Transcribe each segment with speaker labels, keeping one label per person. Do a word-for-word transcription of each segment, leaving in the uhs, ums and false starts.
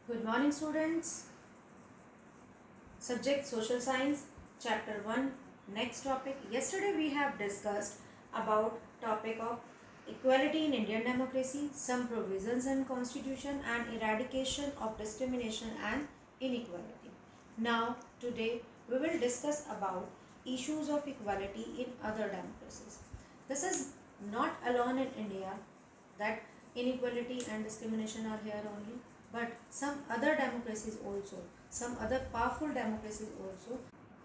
Speaker 1: Good morning, students. Subject Social Science, Chapter one. Next topic. Yesterday we have discussed about topic of equality in Indian democracy, some provisions in Constitution and eradication of discrimination and inequality. Now today we will discuss about issues of equality in other democracies. This is not alone in India that inequality and discrimination are here only, but some other democracies also, some other powerful democracies also,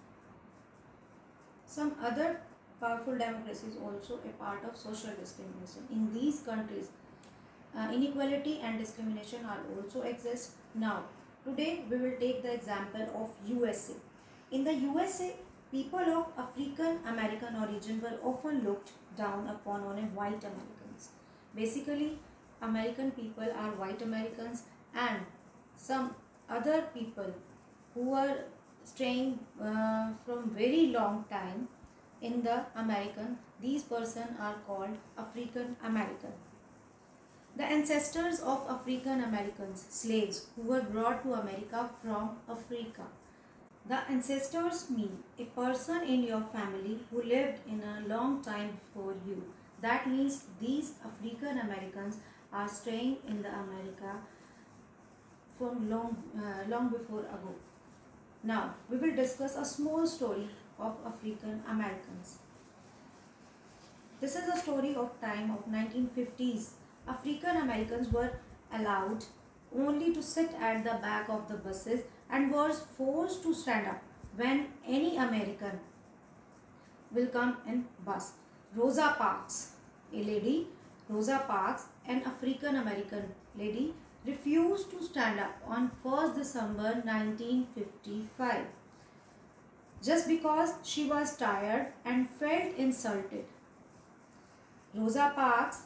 Speaker 1: some other powerful democracies also a part of social discrimination. In these countries, uh, inequality and discrimination are also exist. Now, today we will take the example of U S A. In the U S A, people of African American origin were often looked down upon on a white Americans. Basically, American people are white Americans, and some other people who are staying uh, from very long time in the American, these person are called African American. The ancestors of African Americans, slaves who were brought to America from Africa. The ancestors mean a person in your family who lived in a long time before you. That means these African Americans are staying in the America from long, uh, long before ago. Now we will discuss a small story of African Americans. This is a story of time of nineteen fifties. African Americans were allowed only to sit at the back of the buses and were forced to stand up when any American will come in bus. Rosa Parks, a lady, Rosa Parks, an African American lady, refused to stand up on first December nineteen fifty-five just because she was tired and felt insulted. Rosa Parks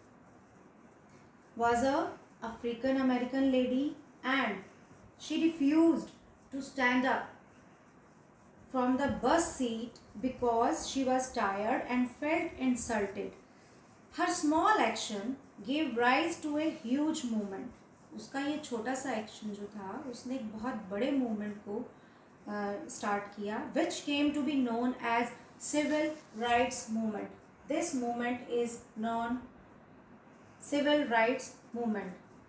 Speaker 1: was a African American lady and she refused to stand up from the bus seat because she was tired and felt insulted. Her small action gave rise to a huge movement. उसका ये छोटा सा action जो था उसने एक बहुत बड़े मूवमेंट को स्टार्ट uh, किया, which came to be known as civil rights movement. This movement is known civil rights movement.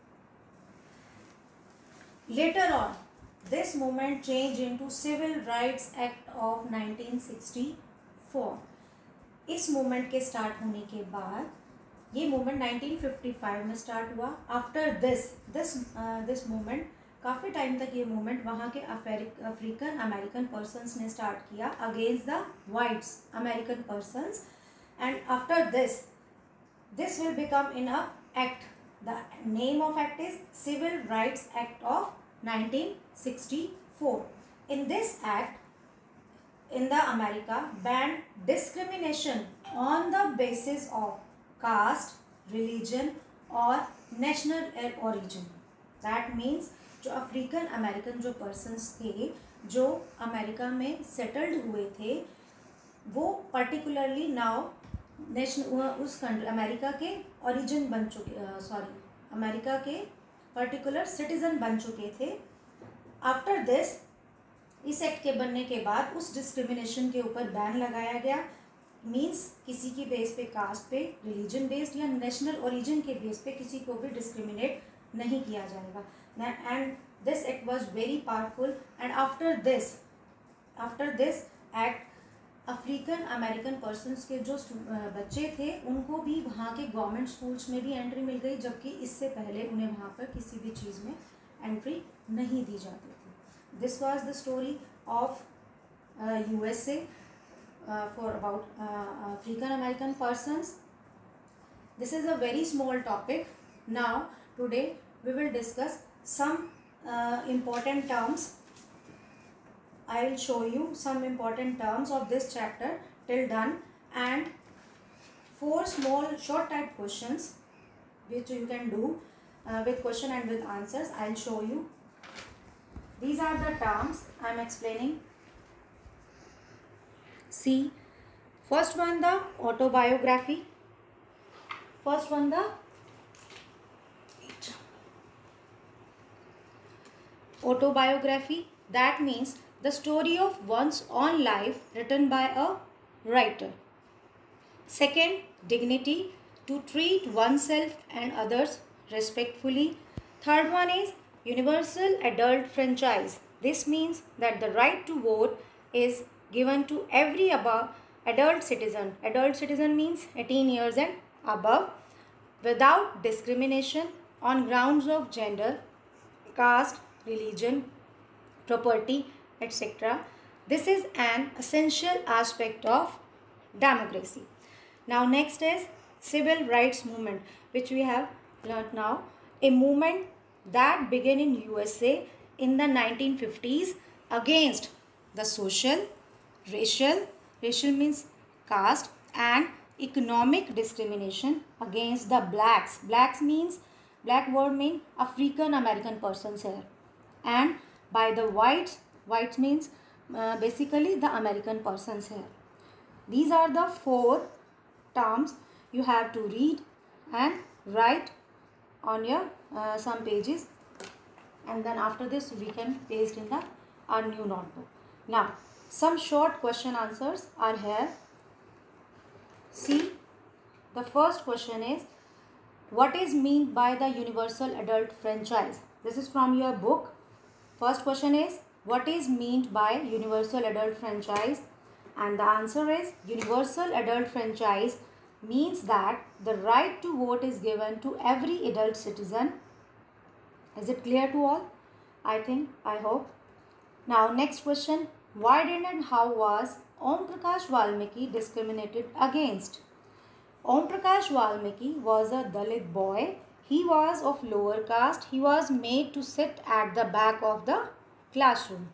Speaker 1: Later on, this movement changed into Civil Rights Act of nineteen sixty-four. इस movement के start होने के बाद ये movement nineteen fifty five में start हुआ. After this this this movement काफ़ी time तक ये मूवमेंट वहाँ के अफ्रीकन अमेरिकन पर्सनस ने स्टार्ट किया against the whites American persons, and after this this will become in a act. The name of act is civil rights act of nineteen sixty-four. In this act, in the America, banned discrimination on the basis of caste, religion or national origin. That means जो African American जो persons थे जो America में settled हुए थे वो particularly now national उस country America के ओरिजिन बन चुके सॉरी अमेरिका के पर्टिकुलर सिटीजन बन चुके थे. आफ्टर दिस इस एक्ट के बनने के बाद उस डिस्क्रिमिनेशन के ऊपर बैन लगाया गया. मींस किसी की बेस पे, कास्ट पे, रिलीजन बेस्ड या नेशनल ओरिजिन के बेस पे किसी को भी डिस्क्रिमिनेट नहीं किया जाएगा. And this act was very powerful. And after this after this act African American persons के जो बच्चे थे उनको भी वहाँ के गवर्नमेंट स्कूल्स में भी एंट्री मिल गई, जबकि इससे पहले उन्हें वहाँ पर किसी भी चीज़ में एंट्री नहीं दी जाती थी. This was the story of USA for about African American persons. This is a very small topic. Now today we will discuss some important terms. I will show you some important terms of this chapter till done, and four small short type questions which you can do uh, with question and with answers. I will show you. These are the terms I am explaining. See, first one the autobiography. First one the Autobiography, that means the story of one's own life written by a writer. Second, dignity, to treat oneself and others respectfully. Third one is universal adult franchise. This means that the right to vote is given to every above adult citizen. Adult citizen means eighteen years and above, without discrimination on grounds of gender, caste, religion, property, et cetera. This is an essential aspect of democracy. Now next is civil rights movement, which we have learnt now. A movement that began in U S A in the nineteen fifties against the social, racial, racial means caste, and economic discrimination against the blacks. Blacks means, black word means African American persons here. And by the whites, whites means uh, basically the American persons here. These are the four terms you have to read and write on your uh, some pages, and then after this we can paste in the our new notebook. Now some short question answers are here. See, the first question is, what is meant by the universal adult franchise? This is from your book. First question is, what is meant by universal adult franchise? And the answer is, universal adult franchise means that the right to vote is given to every adult citizen. Is it clear to all? I think, I hope. Now next question, why did and how was Om Prakash Valmiki discriminated against? Om Prakash Valmiki was a Dalit boy. He was of lower caste. He was made to sit at the back of the classroom.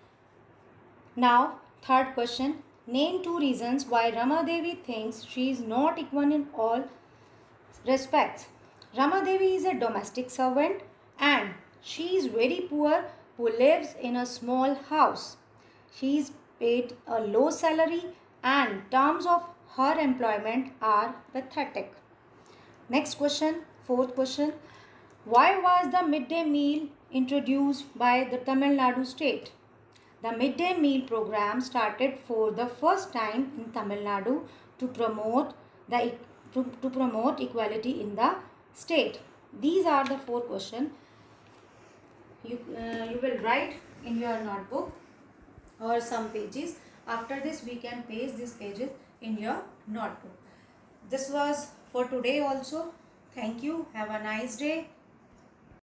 Speaker 1: Now third question, name two reasons why Rama Devi thinks she is not equal in all respects. Rama Devi is a domestic servant and she is very poor who lives in a small house. She is paid a low salary and terms of her employment are pathetic. Next question, fourth question, why was the midday meal introduced by the Tamil Nadu state? The midday meal program started for the first time in Tamil Nadu to promote the to, to promote equality in the state. These are the four questions you uh, you will write in your notebook or some pages. After this we can paste these pages in your notebook. This was for today also. Thank you. Have a nice day.